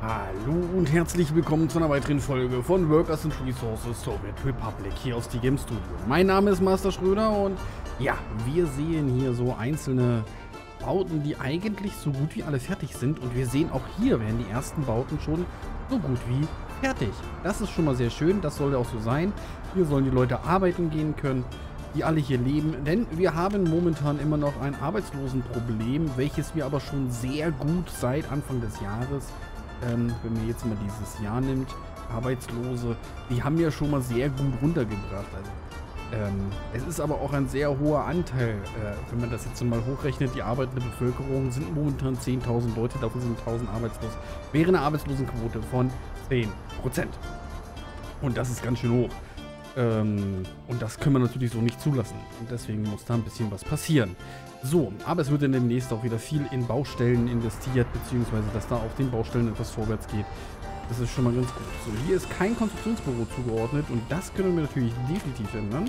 Hallo und herzlich willkommen zu einer weiteren Folge von Workers and Resources Soviet Republic hier aus Game Studio. Mein Name ist Master Schröder und ja, wir sehen hier so einzelne Bauten, die eigentlich so gut wie alle fertig sind. Und wir sehen auch hier werden die ersten Bauten schon so gut wie fertig. Das ist schon mal sehr schön, das soll ja auch so sein. Hier sollen die Leute arbeiten gehen können, die alle hier leben. Denn wir haben momentan immer noch ein Arbeitslosenproblem, welches wir aber schon sehr gut seit Anfang des Jahres, wenn man jetzt mal dieses Jahr nimmt, Arbeitslose, die haben ja schon mal sehr gut runtergebracht. Also, es ist aber auch ein sehr hoher Anteil, wenn man das jetzt mal hochrechnet, die arbeitende Bevölkerung sind momentan 10.000 Leute, davon sind 1.000 arbeitslos. Wäre eine Arbeitslosenquote von 10%. Und das ist ganz schön hoch. Und das können wir natürlich so nicht zulassen. Und deswegen muss da ein bisschen was passieren. So, aber es wird dann demnächst auch wieder viel in Baustellen investiert, beziehungsweise dass da auf den Baustellen etwas vorwärts geht. Das ist schon mal ganz gut. So, hier ist kein Konstruktionsbüro zugeordnet und das können wir natürlich definitiv ändern.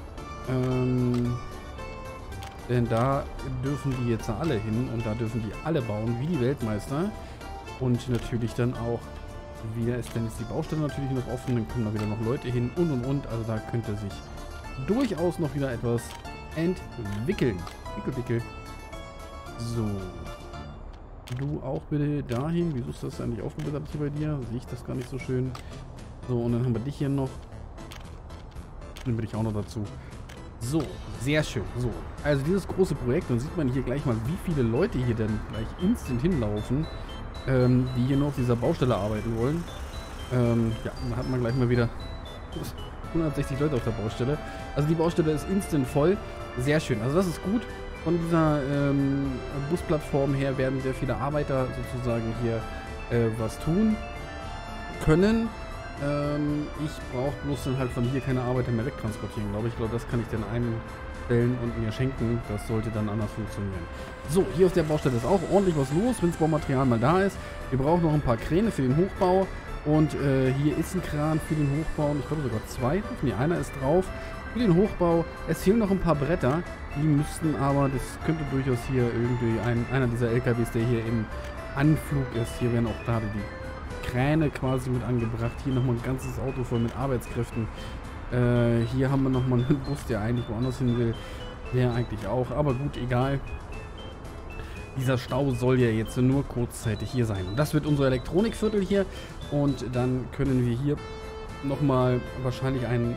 Denn da dürfen die jetzt alle hin und da dürfen die alle bauen, wie die Weltmeister. Und natürlich dann auch, wie ist denn jetzt die Baustelle natürlich noch offen, dann kommen da wieder noch Leute hin und. Also da könnte sich durchaus noch wieder etwas entwickeln. Wickel. So. Du auch bitte dahin. Wieso ist das eigentlich aufgeblättert hier bei dir? Sehe ich das gar nicht so schön. So, und dann haben wir dich hier noch. Dann bin ich auch noch dazu. So, sehr schön. So, also dieses große Projekt, dann sieht man hier gleich mal, wie viele Leute hier dann gleich instant hinlaufen, die hier nur auf dieser Baustelle arbeiten wollen. Ja, dann hat man gleich mal wieder 160 Leute auf der Baustelle. Also die Baustelle ist instant voll. Sehr schön. Also das ist gut. Von dieser Busplattform her werden sehr viele Arbeiter sozusagen hier was tun können. Ich brauche bloß dann halt von hier keine Arbeiter mehr wegtransportieren, glaube ich. Ich glaube, das kann ich dann einstellen und mir schenken. Das sollte dann anders funktionieren. So, hier auf der Baustelle ist auch ordentlich was los, wenn das Baumaterial mal da ist. Wir brauchen noch ein paar Kräne für den Hochbau. Und hier ist ein Kran für den Hochbau. Und ich glaube sogar zwei. Ne, einer ist drauf. Für den Hochbau. Es fehlen noch ein paar Bretter. Die müssten aber, das könnte durchaus hier irgendwie einer dieser LKWs, der hier im Anflug ist. Hier werden auch da die Kräne quasi mit angebracht. Hier nochmal ein ganzes Auto voll mit Arbeitskräften. Hier haben wir nochmal einen Bus, der eigentlich woanders hin will. Der eigentlich auch. Aber gut, egal. Dieser Stau soll ja jetzt nur kurzzeitig hier sein. Und das wird unser Elektronikviertel hier. Und dann können wir hier nochmal wahrscheinlich ein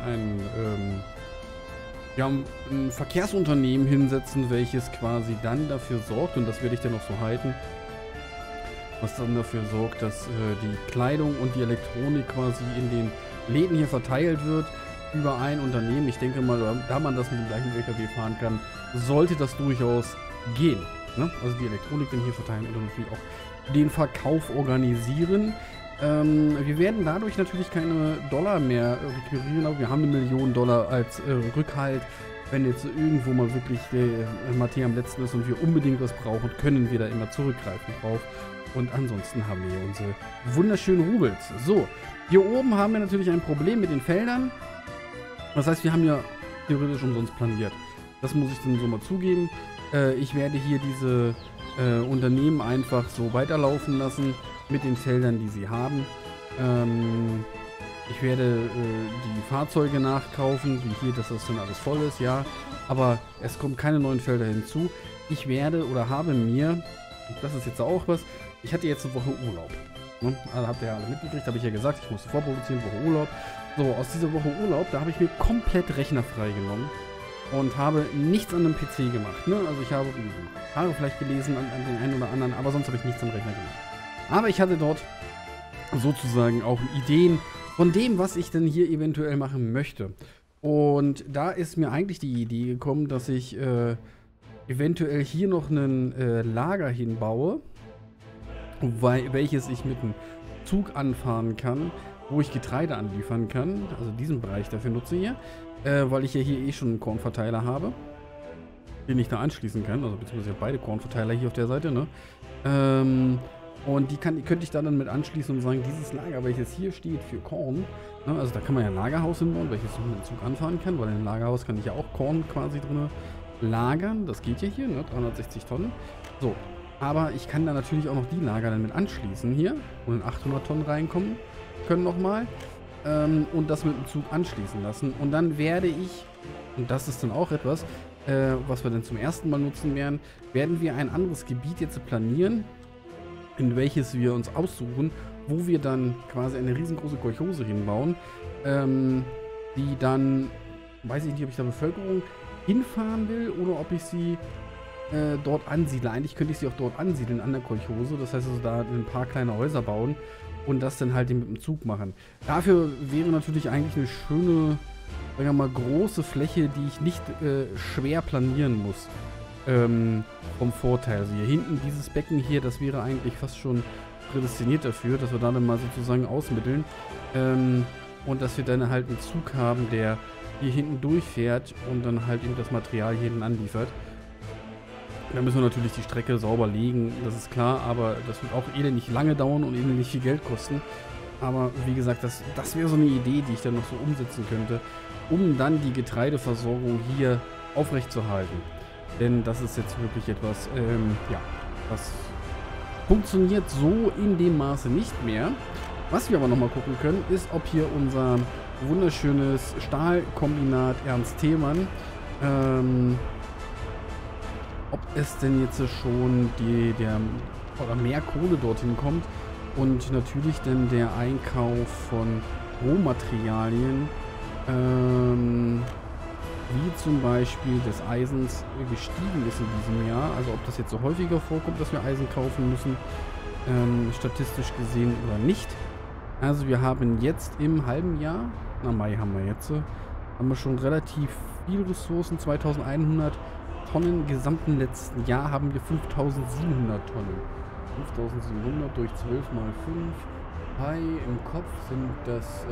Verkehrsunternehmen hinsetzen, welches quasi dann dafür sorgt, und das werde ich dann noch so halten, was dann dafür sorgt, dass die Kleidung und die Elektronik quasi in den Läden hier verteilt wird über ein Unternehmen. Ich denke mal, da man das mit dem gleichen LKW fahren kann, sollte das durchaus gehen. Ne? Also die Elektronik dann hier verteilen und natürlich auch den Verkauf organisieren. Wir werden dadurch natürlich keine Dollar mehr requirieren, aber wir haben $1 Million als Rückhalt. Wenn jetzt irgendwo mal wirklich der Mathe am letzten ist und wir unbedingt was brauchen, können wir da immer zurückgreifen drauf. Und ansonsten haben wir hier unsere wunderschönen Rubels. So, hier oben haben wir natürlich ein Problem mit den Feldern. Das heißt, wir haben ja theoretisch umsonst planiert. Das muss ich dann so mal zugeben. Ich werde hier diese Unternehmen einfach so weiterlaufen lassen mit den Feldern, die sie haben. Ich werde die Fahrzeuge nachkaufen, wie hier, dass das dann alles voll ist, ja. Aber es kommen keine neuen Felder hinzu. Ich werde oder habe mir, das ist jetzt auch was, ich hatte jetzt eine Woche Urlaub. Ne? Also habt ihr ja alle mitgekriegt, habe ich ja gesagt, ich musste vorproduzieren, Woche Urlaub. So, aus dieser Woche Urlaub, da habe ich mir komplett Rechner freigenommen und habe nichts an einem PC gemacht. Ne? Also ich habe Haare vielleicht gelesen an den einen oder anderen, aber sonst habe ich nichts am Rechner gemacht. Aber ich hatte dort sozusagen auch Ideen von dem, was ich denn hier eventuell machen möchte. Und da ist mir eigentlich die Idee gekommen, dass ich eventuell hier noch ein Lager hinbaue, welches ich mit einem Zug anfahren kann, wo ich Getreide anliefern kann. Also diesen Bereich dafür nutze ich hier, weil ich ja hier eh schon einen Kornverteiler habe, den ich da anschließen kann. Also beziehungsweise beide Kornverteiler hier auf der Seite, ne? Und die könnte ich dann mit anschließen und sagen, dieses Lager, welches hier steht für Korn, ne, also da kann man ja ein Lagerhaus hinbauen, welches ich mit dem Zug anfahren kann, weil in einem Lagerhaus kann ich ja auch Korn quasi drin lagern. Das geht ja hier, ne, 360 Tonnen. So, Aber ich kann da natürlich auch noch die Lager dann mit anschließen hier, wo dann 800 Tonnen reinkommen können nochmal. Und das mit dem Zug anschließen lassen. Und dann werde ich, und das ist dann auch etwas, was wir dann zum ersten Mal nutzen werden wir ein anderes Gebiet jetzt planieren, in welches wir uns aussuchen, wo wir dann quasi eine riesengroße Kolchose hinbauen, die dann, weiß ich nicht, ob ich da Bevölkerung hinfahren will oder ob ich sie dort ansiedle. Eigentlich könnte ich sie auch dort ansiedeln an der Kolchose, das heißt also da ein paar kleine Häuser bauen und das dann halt mit dem Zug machen. Dafür wäre natürlich eigentlich eine schöne, sagen wir mal, große Fläche, die ich nicht schwer planieren muss. Vom Vorteil. Also hier hinten, dieses Becken hier, das wäre eigentlich fast schon prädestiniert dafür, dass wir da dann mal sozusagen ausmitteln. Und dass wir dann halt einen Zug haben, der hier hinten durchfährt und dann halt eben das Material hier hinten anliefert. Da müssen wir natürlich die Strecke sauber legen, das ist klar, aber das wird auch elendig lange dauern und elendig viel Geld kosten. Aber wie gesagt, das wäre so eine Idee, die ich dann noch so umsetzen könnte, um dann die Getreideversorgung hier aufrechtzuerhalten. Denn das ist jetzt wirklich etwas, ja, das funktioniert so in dem Maße nicht mehr. Was wir aber nochmal gucken können, ist, ob hier unser wunderschönes Stahlkombinat Ernst Thälmann, ob es denn jetzt schon oder mehr Kohle dorthin kommt und natürlich dann der Einkauf von Rohmaterialien, wie zum Beispiel des Eisens gestiegen ist in diesem Jahr. Also ob das jetzt so häufiger vorkommt, dass wir Eisen kaufen müssen, statistisch gesehen oder nicht. Also wir haben jetzt im halben Jahr, Mai haben wir jetzt, haben wir schon relativ viel Ressourcen, 2100 Tonnen. Im gesamten letzten Jahr haben wir 5700 Tonnen. 5700 durch 12 mal 5. Hi, im Kopf sind das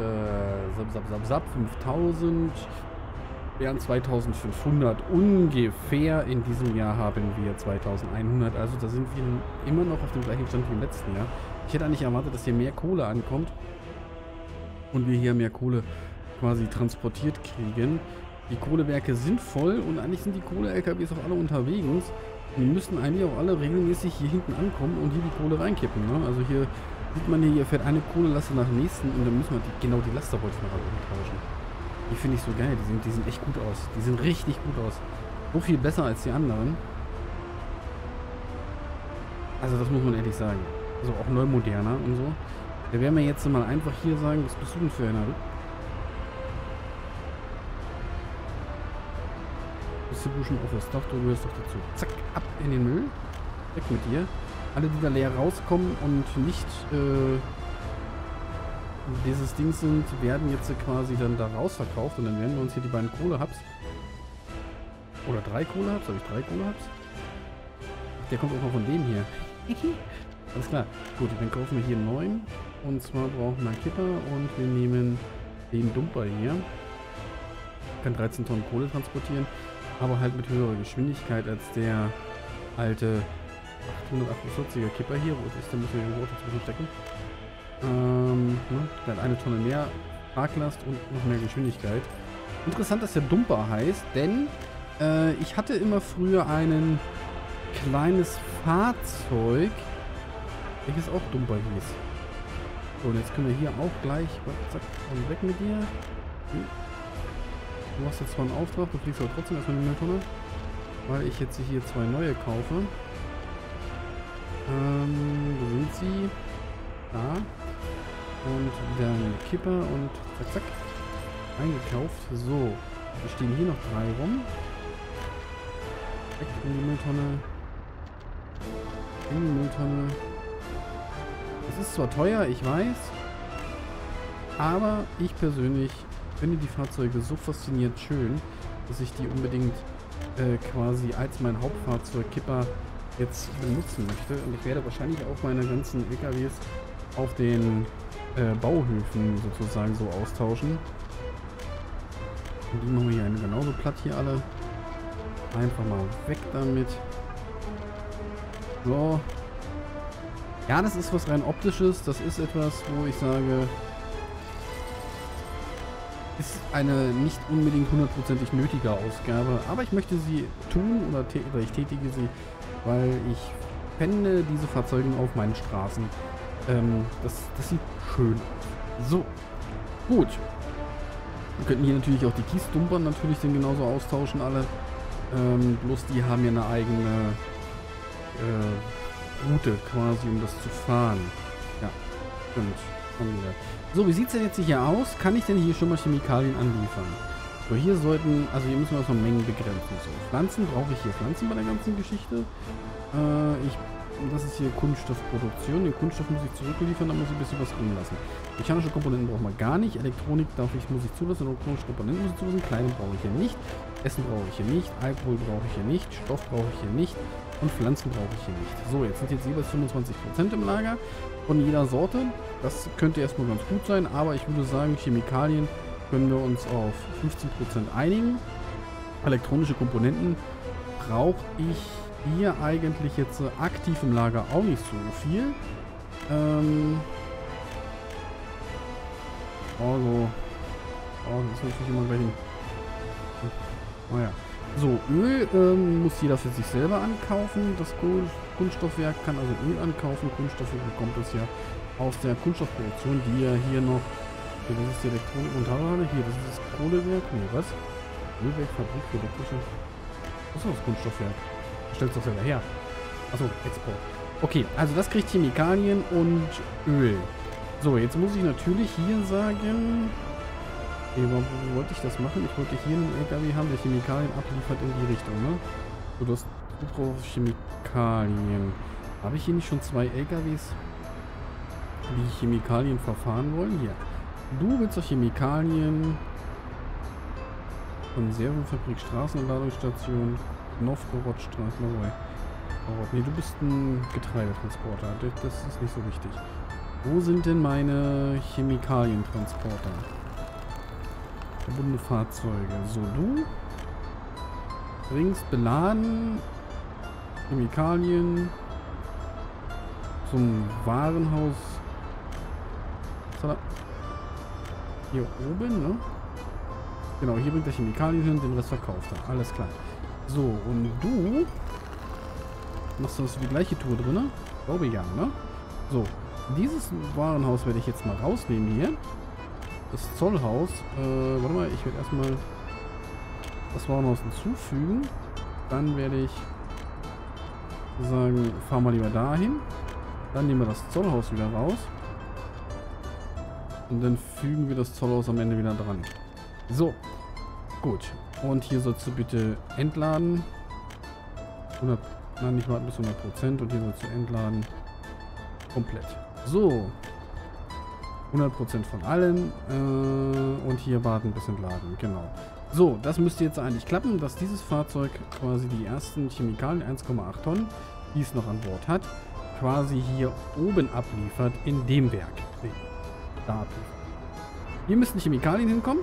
5000. Während 2500 ungefähr. In diesem Jahr haben wir 2100. Also da sind wir immer noch auf dem gleichen Stand wie im letzten Jahr. Ich hätte eigentlich erwartet, dass hier mehr Kohle ankommt und wir hier mehr Kohle quasi transportiert kriegen. Die Kohlewerke sind voll und eigentlich sind die Kohle-LKWs auch alle unterwegs. Und die müssten eigentlich auch alle regelmäßig hier hinten ankommen und hier die Kohle reinkippen. Ne? Also hier sieht man hier fährt eine Kohlelaste nach der nächsten und dann müssen wir genau die Laster wollte ich noch umtauschen. Die finde ich so geil, die sehen echt gut aus. Die sehen richtig gut aus. So viel besser als die anderen. Also das muss man ehrlich sagen. Also auch neu moderner und so. Da werden wir jetzt mal einfach hier sagen, was bist du denn für einer? Distribution Office, doch, du gehörst doch dazu. Zack, ab in den Müll. Weg mit dir. Alle, die da leer rauskommen und nicht dieses Ding sind, werden jetzt quasi dann da rausverkauft und dann werden wir uns hier die beiden Kohle-Hubs oder 3 Kohle-Hubs, habe ich 3 Kohle-Hubs? Der kommt auch noch von dem hier. Alles klar. Gut, dann kaufen wir hier 9 und zwar brauchen wir einen Kipper und wir nehmen den Dumper hier. Kann 13 Tonnen Kohle transportieren, aber halt mit höherer Geschwindigkeit als der alte 848er Kipper hier. Wo ist der? Muss man irgendwo dazwischen stecken. Der hat 1 Tonne mehr Traglast und noch mehr Geschwindigkeit. Interessant, dass der Dumper heißt, denn ich hatte immer früher ein kleines Fahrzeug, welches auch Dumper hieß. So, und jetzt können wir hier auch gleich, zack, und weg mit dir. Du hast jetzt zwar einen Auftrag, du fliegst aber trotzdem erstmal in die Mülltonne, weil ich jetzt hier 2 neue kaufe. Wo sind sie? Da. Und wieder ein Kipper und zack, zack. Eingekauft. So. Wir stehen hier noch 3 rum. Weg in die Mülltonne. In die Mülltonne. Es ist zwar teuer, ich weiß. Aber ich persönlich finde die Fahrzeuge so faszinierend schön, dass ich die unbedingt quasi als mein Hauptfahrzeug Kipper jetzt benutzen möchte. Und ich werde wahrscheinlich auch meine ganzen LKWs auf den Bauhöfen sozusagen so austauschen. Und die machen wir hier genauso platt hier alle. Einfach mal weg damit. So. Ja, das ist was rein optisches. Das ist etwas, wo ich sage, ist eine nicht unbedingt hundertprozentig nötige Ausgabe. Aber ich möchte sie tun oder ich tätige sie, weil ich fände diese Fahrzeuge auf meinen Straßen. Das sieht schön aus. So, gut. Wir könnten hier natürlich auch die Kiesdumper natürlich dann genauso austauschen, alle. Bloß die haben ja eine eigene Route quasi, um das zu fahren. Ja, stimmt. So, wie sieht es denn jetzt hier aus? Kann ich denn hier schon mal Chemikalien anliefern? So, hier sollten, also hier müssen wir erstmal Mengen begrenzen. So, Pflanzen, brauche ich hier Pflanzen bei der ganzen Geschichte? Das ist hier Kunststoffproduktion. Den Kunststoff muss ich zurückliefern, da muss ich ein bisschen was drin lassen. Mechanische Komponenten brauchen wir gar nicht. Elektronik muss ich zulassen. Elektronische Komponenten muss ich zulassen. Kleidung brauche ich hier nicht. Essen brauche ich hier nicht. Alkohol brauche ich hier nicht. Stoff brauche ich hier nicht. Und Pflanzen brauche ich hier nicht. So, jetzt sind jeweils 25% im Lager von jeder Sorte. Das könnte erstmal ganz gut sein, aber ich würde sagen, Chemikalien können wir uns auf 15% einigen. Elektronische Komponenten brauche ich hier eigentlich jetzt aktiv im Lager auch nicht so viel. Das ist natürlich immer gleich ein... Naja. So, Öl muss jeder für sich selber ankaufen. Das Kunststoffwerk kann also Öl ankaufen. Kunststoffe bekommt es ja aus der Kunststoffproduktion, die ja hier noch... Okay, das ist die Elektronik und Halle. Hier, das ist das Kohlewerk. Nee, was? Ölwerk, Fabrik für elektrische... Was ist das Kunststoffwerk? Stellt es doch selber her. Achso, Export. Okay, also das kriegt Chemikalien und Öl. So, jetzt muss ich natürlich hier sagen... Okay, warum wollte ich das machen? Ich wollte hier einen LKW haben, der Chemikalien abliefert in die Richtung, ne? So, das Druck auf Chemikalien. Habe ich hier nicht schon 2 LKWs, die Chemikalien verfahren wollen? Hier. Du willst doch Chemikalien. Konservenfabrik, Straßenladungsstation, Novgorodstraße. Nee, du bist ein Getreidetransporter. Das ist nicht so wichtig. Wo sind denn meine Chemikalientransporter? Verbundene Fahrzeuge. So, du bringst beladen Chemikalien zum Warenhaus. Hier oben, ne? Genau, hier bringt er Chemikalien hin, den Rest verkauft er. Alles klar. So, und du machst du das die gleiche Tour drin, ne? Glaube ja, ne? So, dieses Warenhaus werde ich jetzt mal rausnehmen hier. Das Zollhaus. Warte mal, ich werde erstmal das Warenhaus hinzufügen. Dann werde ich sagen, fahr mal lieber dahin. Dann nehmen wir das Zollhaus wieder raus. Und dann fügen wir das Zollhaus am Ende wieder dran. So, gut. Und hier sollst du bitte entladen. 100, nein, nicht warten bis 100%. Und hier sollst du entladen. Komplett. So. 100% von allen. Und hier warten bis entladen. Genau. So, das müsste jetzt eigentlich klappen, dass dieses Fahrzeug quasi die ersten Chemikalien, 1,8 Tonnen, die es noch an Bord hat, quasi hier oben abliefert in dem Werk. Nee, da abliefert. Hier müssten Chemikalien hinkommen.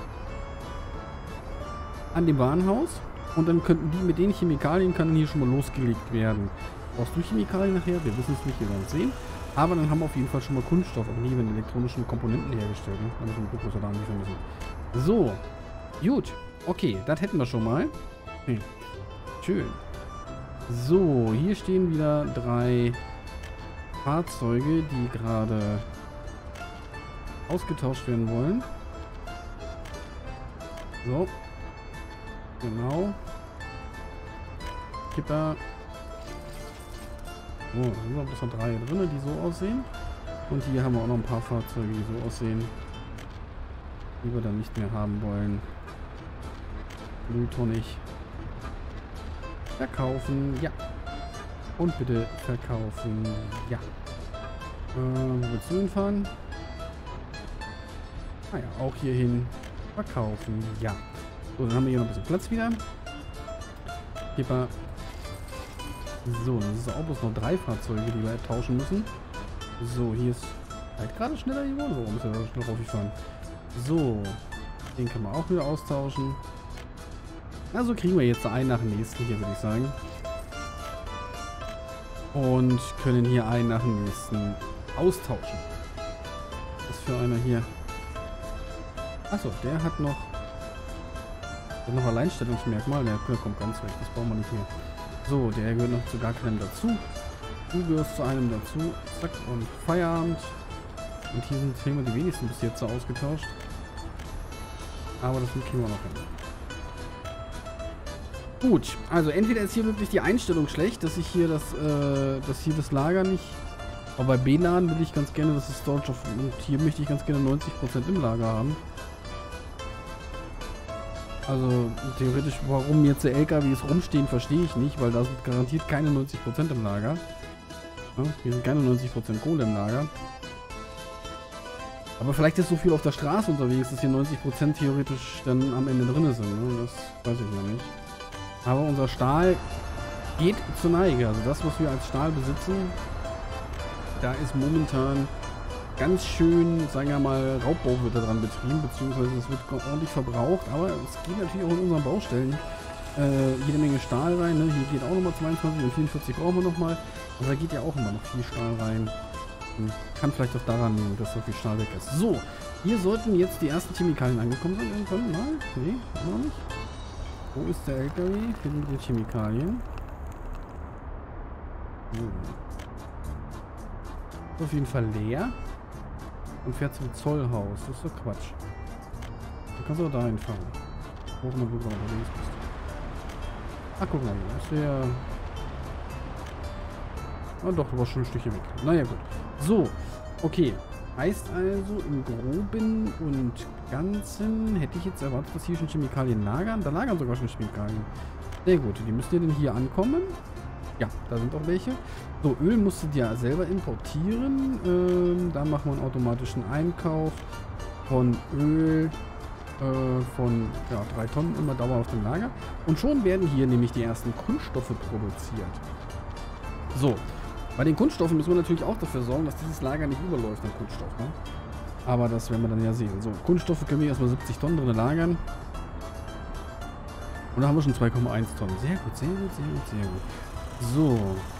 An dem Warenhaus. Und dann könnten die, mit den Chemikalien kann dann hier schon mal losgelegt werden. Brauchst du Chemikalien nachher? Wir wissen es nicht, wir werden es sehen. Aber dann haben wir auf jeden Fall schon mal Kunststoff und neben elektronischen Komponenten hergestellt. Ne? Da müssen wir gucken, was wir da anliefern müssen. So. Gut. Okay, das hätten wir schon mal. Okay. Schön. So, hier stehen wieder 3 Fahrzeuge, die gerade ausgetauscht werden wollen. So. Genau. Kipper. Oh, da sind noch bloß noch 3 drin, die so aussehen. Und hier haben wir auch noch ein paar Fahrzeuge, die so aussehen, die wir dann nicht mehr haben wollen. Mülltonnig. Verkaufen, ja. Und bitte verkaufen, ja. Wo willst du hinfahren? Ah ja, auch hier hin. Verkaufen, ja. So, dann haben wir hier noch ein bisschen Platz wieder. Kipper. So, dann ist es auch bloß noch 3 Fahrzeuge, die wir tauschen müssen. So, hier ist halt gerade schneller geworden. So, muss er da schnell raufgefahren. So, den kann man auch wieder austauschen. Also kriegen wir jetzt einen nach dem nächsten hier, würde ich sagen. Und können hier einen nach dem nächsten austauschen. Was für einer hier? Achso, der hat noch Alleinstellungsmerkmal. Der kommt ganz weg. Das brauchen wir nicht mehr. So, der gehört noch zu gar keinem dazu. Du gehörst zu einem dazu. Zack, und Feierabend. Und hier sind Themen die wenigsten bis jetzt so ausgetauscht. Aber das kriegen wir noch hin. Gut, also entweder ist hier wirklich die Einstellung schlecht, dass ich hier das Lager nicht... Aber bei B-Laden will ich ganz gerne, dass es Storage auf... Und hier möchte ich ganz gerne 90% im Lager haben. Also theoretisch, warum jetzt die LKWs rumstehen, verstehe ich nicht, weil da sind garantiert keine 90% im Lager. Ja, hier sind keine 90% Kohle im Lager. Aber vielleicht ist so viel auf der Straße unterwegs, dass hier 90% theoretisch dann am Ende drin sind. Ne? Das weiß ich ja nicht. Aber unser Stahl geht zur Neige. Also das, was wir als Stahl besitzen, da ist momentan ganz schön, sagen wir mal, Raubbau wird daran betrieben, beziehungsweise es wird ordentlich verbraucht. Aber es geht natürlich auch in unseren Baustellen jede Menge Stahl rein. Ne? Hier geht auch nochmal 22 und 44 brauchen wir nochmal. Also da geht ja auch immer noch viel Stahl rein. Kann vielleicht auch daran liegen, dass so viel Stahl weg ist. So, hier sollten jetzt die ersten Chemikalien angekommen sein. Irgendwann mal. Nee, noch nicht. Wo ist der LKW? Finden wir die Chemikalien. Ist auf jeden Fall leer. Und fährt zum Zollhaus. Das ist doch Quatsch. Du kannst auch dahin fahren. Wo auch immer du gerade unterwegs bist. Ach, guck mal, hier ist der... Ah doch, du warst schon ein Stückchen weg. Naja, gut. So, okay. Heißt also, im Groben und Ganzen hätte ich jetzt erwartet, dass hier schon Chemikalien lagern. Da lagern sogar schon Chemikalien. Sehr gut. Die müssten ja dann hier ankommen. Ja, da sind auch welche. So, Öl musst du dir selber importieren. Da machen wir einen automatischen Einkauf von Öl von 3 Tonnen immer dauerhaft im Lager. Und schon werden hier nämlich die ersten Kunststoffe produziert. So. Bei den Kunststoffen müssen wir natürlich auch dafür sorgen, dass dieses Lager nicht überläuft an Kunststoff. Ne? Aber das werden wir dann ja sehen. So, Kunststoffe können wir erstmal 70 Tonnen drin lagern. Und da haben wir schon 2,1 Tonnen. Sehr gut, sehr gut, sehr gut, sehr gut. So.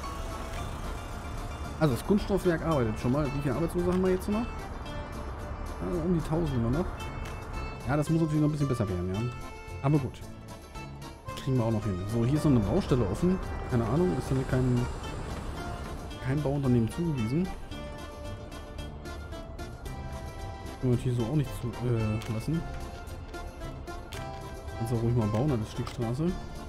Also das Kunststoffwerk arbeitet schon mal. Wie viele Arbeitslose haben wir jetzt noch? Ja, um die 1000 immer noch. Ja, das muss natürlich noch ein bisschen besser werden, ja. Aber gut. Kriegen wir auch noch hin. So, hier ist noch eine Baustelle offen. Keine Ahnung, ist da kein Bauunternehmen zugewiesen. Können wir hier so auch nicht lassen. Kannst auch ruhig mal bauen an der Stickstraße.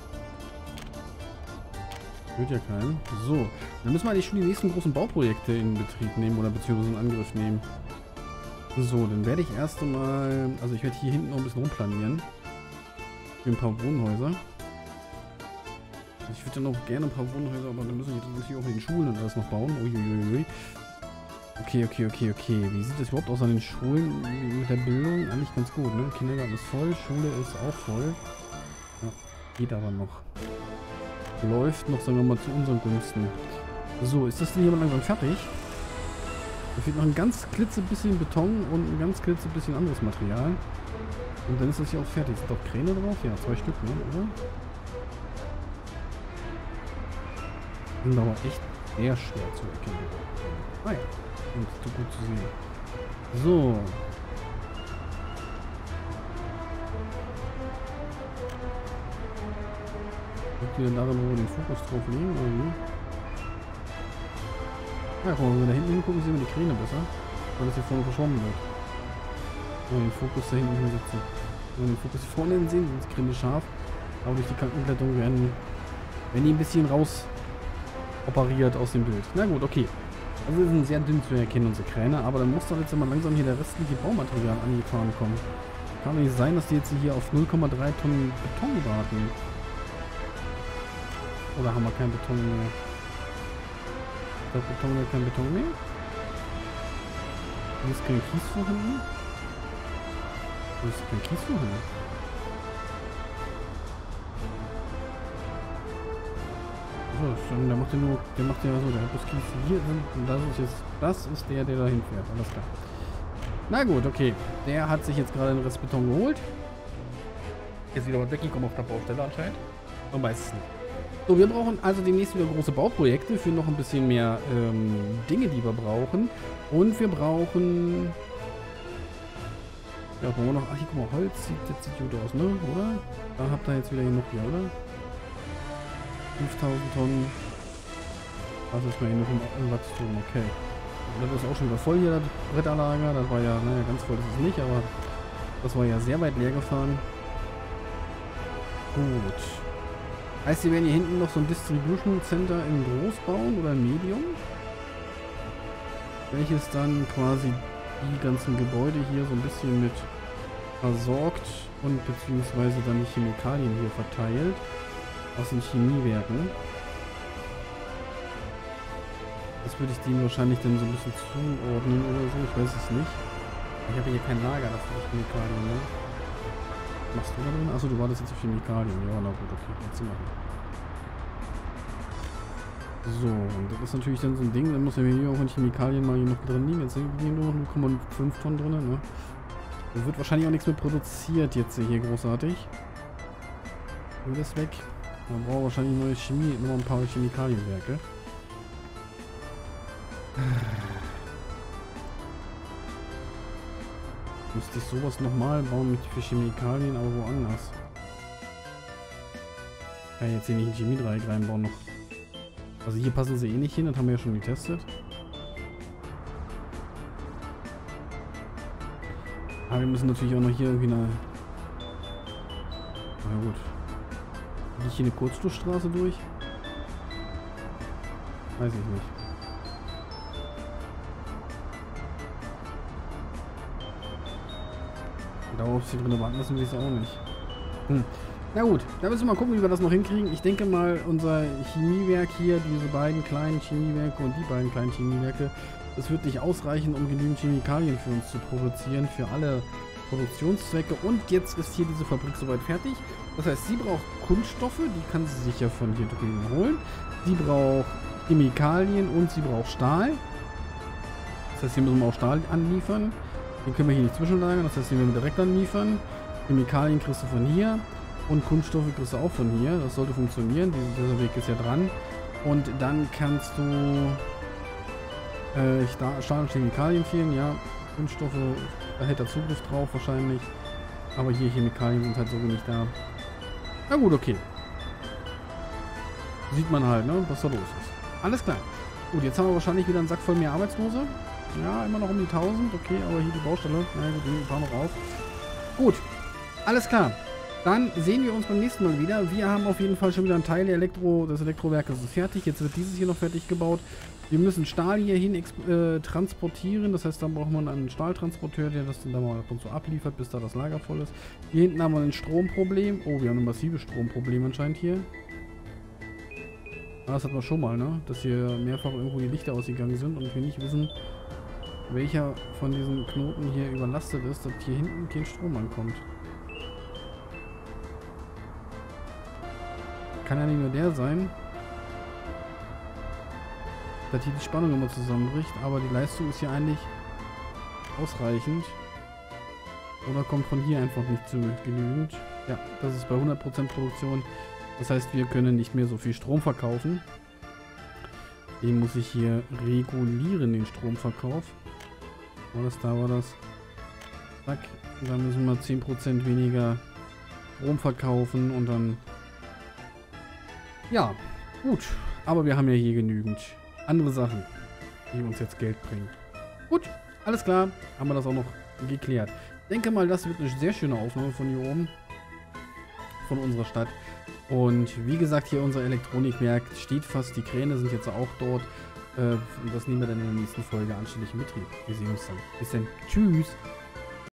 Hört ja keinen. So, dann müssen wir eigentlich schon die nächsten großen Bauprojekte in Betrieb nehmen oder beziehungsweise in Angriff nehmen. So, dann werde ich erst einmal, also ich werde hier hinten noch ein bisschen rumplanieren. Für ein paar Wohnhäuser. Ich würde dann auch gerne ein paar Wohnhäuser, aber dann müssen wir natürlich auch in den Schulen und alles noch bauen. Uiuiui. Okay. Wie sieht das überhaupt aus an den Schulen mit der Bildung? Eigentlich ganz gut, ne? Kindergarten ist voll, Schule ist auch voll. Ja, geht aber noch. Läuft noch, sagen wir mal, zu unseren Gunsten. So, ist das denn hier mal langsam fertig? Da fehlt noch ein ganz klitzebisschen Beton und ein ganz klitzebisschen anderes Material. Und dann ist das hier auch fertig. Sind doch Kräne drauf? Ja, 2 Stück, ne? Oder? Sind aber echt sehr schwer zu erkennen. Ah ja, und so gut zu sehen. So. Liegt wieder daran, wo wir den Fokus drauf legen, oder wie? Ja, guck mal, wenn wir da hinten hingucken, sehen wir die Kräne besser. Weil das hier vorne verschwommen wird. Wenn wir den Fokus da hinten hinsetzen. Wenn wir den Fokus hier vorne sehen, sind die Kräne scharf. Aber durch die Kantenblätterung werden die ein bisschen raus operiert aus dem Bild. Na gut, okay. Also wir sind sehr dünn zu erkennen, unsere Kräne, aber dann muss doch jetzt mal langsam hier der restliche Baumaterial angefahren kommen. Kann doch nicht sein, dass die jetzt hier auf 0,3 Tonnen Beton warten. Oder haben wir keinen Beton mehr? Ich glaube, Beton hat kein Beton mehr. Hier ist kein Kies vorhanden. Hier ist kein Kies vorhanden. So, der macht ja nur, der hat das Kies hier und das ist der da hinfährt. Alles klar. Na gut, okay. Der hat sich jetzt gerade den Rest Beton geholt. Jetzt wieder was weggekommen auf der Baustelle anscheinend. Man weiß es nicht. So, wir brauchen also demnächst wieder große Bauprojekte für noch ein bisschen mehr Dinge, die wir brauchen. Und wir brauchen... Ja, brauchen wir noch... Ach, hier, guck mal, Holz sieht gut aus, ne? Oder? Da habt ihr jetzt wieder genug hier, oder? 5000 Tonnen. Das ist mal hier noch im Wachstum, okay. Und das ist auch schon wieder voll hier, das Bretterlager. Das war ja, naja, ganz voll ist es nicht, aber das war ja sehr weit leer gefahren. Gut. Heißt, sie werden hier hinten noch so ein Distribution Center in Groß bauen oder in Medium? Welches dann quasi die ganzen Gebäude hier so ein bisschen mit versorgt und beziehungsweise dann die Chemikalien hier verteilt aus den Chemiewerken. Das würde ich denen wahrscheinlich dann so ein bisschen zuordnen oder so, ich weiß es nicht. Ich habe hier kein Lager dafür die Chemikalien, ne? Machst du da drin? Achso, du wartest jetzt auf Chemikalien. Ja, na gut, okay, kannst du machen. So, und das ist natürlich dann so ein Ding, dann muss ja hier auch in Chemikalien mal hier noch drin liegen. Jetzt sind hier nur 0,5 Tonnen drin, ne? Da wird wahrscheinlich auch nichts mehr produziert jetzt hier großartig. Und das weg. Man braucht wahrscheinlich neue Chemie, nur ein paar Chemikalienwerke. Müsste ich sowas nochmal bauen mit für Chemikalien, aber woanders. Kann ich jetzt hier nicht ein Chemiedreieck reinbauen noch. Also hier passen sie eh nicht hin, das haben wir ja schon getestet. Aber wir müssen natürlich auch noch hier irgendwie eine... Na gut. Geht hier eine Kurzstoßstraße durch? Weiß ich nicht. Darauf sie drin warten lassen will ich es auch nicht. Na gut, da müssen wir mal gucken, wie wir das noch hinkriegen. Ich denke mal, unser Chemiewerk hier, diese beiden kleinen Chemiewerke und die beiden kleinen Chemiewerke, das wird nicht ausreichen, um genügend Chemikalien für uns zu produzieren, für alle Produktionszwecke. Und jetzt ist hier diese Fabrik soweit fertig. Das heißt, sie braucht Kunststoffe, die kann sie sich ja von hier drüben holen. Sie braucht Chemikalien und sie braucht Stahl. Das heißt, hier müssen wir auch Stahl anliefern. Den können wir hier nicht zwischenlagern, das heißt, den werden wir direkt anliefern. Chemikalien kriegst du von hier. Und Kunststoffe kriegst du auch von hier. Das sollte funktionieren. Dieser Weg ist ja dran. Und dann kannst du Stahl und Chemikalien fehlen. Ja, Kunststoffe, da hätte er Zugriff drauf wahrscheinlich. Aber hier Chemikalien sind halt so wenig da. Na gut, okay. Sieht man halt, ne, was da los ist. Alles klar. Gut, jetzt haben wir wahrscheinlich wieder einen Sack voll mehr Arbeitslose. Ja, immer noch um die 1000. Okay, aber hier die Baustelle. Na gut, die fahren noch auf. Gut, alles klar. Dann sehen wir uns beim nächsten Mal wieder. Wir haben auf jeden Fall schon wieder einen Teil des Elektrowerkes fertig. Jetzt wird dieses hier noch fertig gebaut. Wir müssen Stahl hierhin transportieren. Das heißt, dann braucht man einen Stahltransporteur, der das dann da mal ab und zu abliefert, bis da das Lager voll ist. Hier hinten haben wir ein Stromproblem. Oh, wir haben ein massives Stromproblem anscheinend hier. Ah, das hatten wir schon mal, ne? Dass hier mehrfach irgendwo die Lichter ausgegangen sind und wir nicht wissen, welcher von diesen Knoten hier überlastet ist, dass hier hinten kein Strom ankommt. Kann ja nicht nur der sein, dass hier die Spannung immer zusammenbricht, aber die Leistung ist hier eigentlich ausreichend. Oder kommt von hier einfach nicht zu genügend. Ja, das ist bei 100% Produktion. Das heißt, wir können nicht mehr so viel Strom verkaufen. Den muss ich hier regulieren, den Stromverkauf. War das? Zack. Und dann müssen wir 10% weniger Strom verkaufen und dann... Ja, gut. Aber wir haben ja hier genügend andere Sachen, die uns jetzt Geld bringen. Gut, alles klar. Haben wir das auch noch geklärt. Ich denke mal, das wird eine sehr schöne Aufnahme von hier oben. Von unserer Stadt. Und wie gesagt, hier unser Elektronikwerk steht fast. Die Kräne sind jetzt auch dort. Und das nehmen wir dann in der nächsten Folge anständig in Betrieb. Wir sehen uns dann. Bis dann. Tschüss.